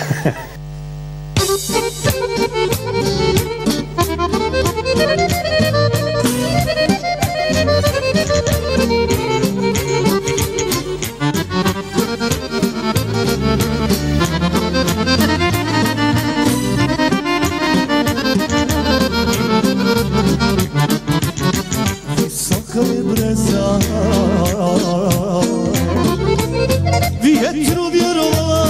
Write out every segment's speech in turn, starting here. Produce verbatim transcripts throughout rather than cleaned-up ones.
Visoka je breza, vjetru vjerovala,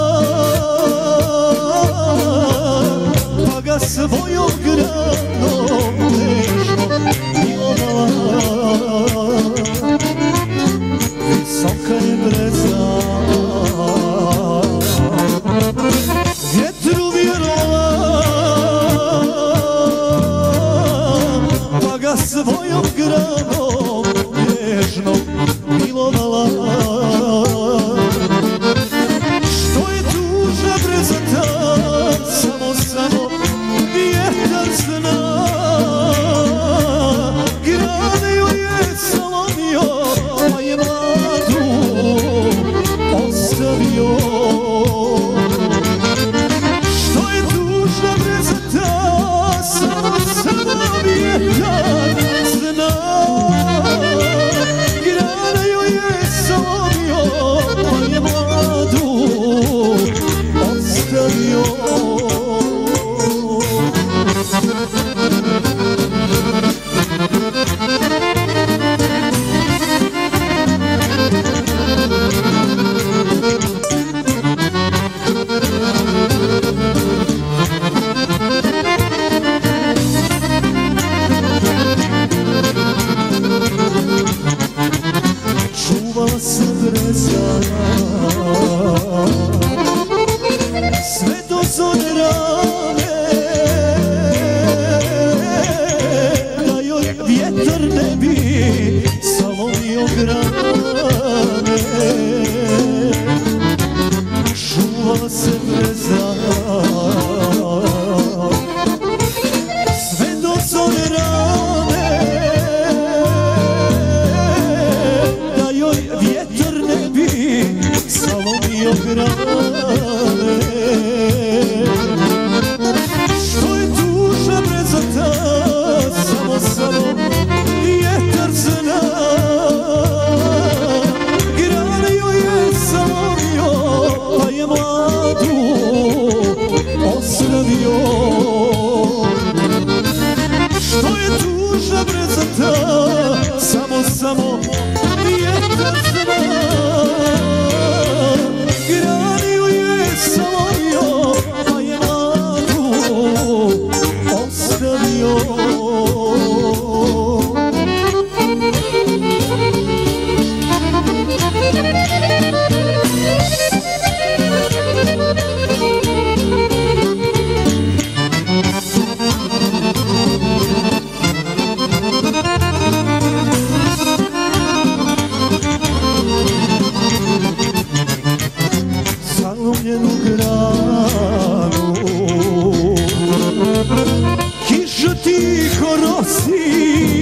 pa ga svojom granom nežno milovala. Visoka je breza, vjetru vjerovala, pa ga svojom granom nežno milovala. Što je tužna breza ta, samo, samo vjetar zna. Grane joj je salomio, pa je mladu ostavio. Što je tužna breza ta, samo, samo vjetar zna. Grane joj je salomio, pa je mladu ostavio. Čuvala se breza sve do zore rane, da joj vjetar ne bi salomio grane. Čuvala se breza sve do zore rane, da joj vjetar ne bi salomio grane. Što je tužna breza ta, samo, samo vjetar zna. Grane joj je salomio, pa je mladu ostavio. Što je tužna breza ta, samo, samo vjetar zna. Grane joj je salomio, pa je mladu ostavio. Salomljenu granu kiša tiho nosi,